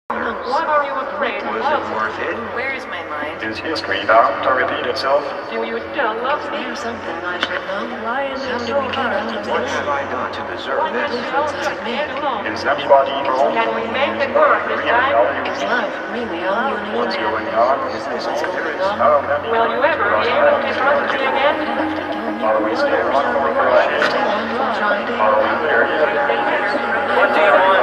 What are you afraid of? Was it worth it? Where is my mind? Is history bound to repeat itself? Do you still love me? There's something I should know. Lion How is did so we get hard out to of What this? have I done to deserve What this? difference does it make? Is everybody home? Can we make it work this time? Is love really all you need? What's going on? What's going on? How many Will you ever be able to trust me again? Are we still on for a Still on for trying to. Are we there yet? What do you want?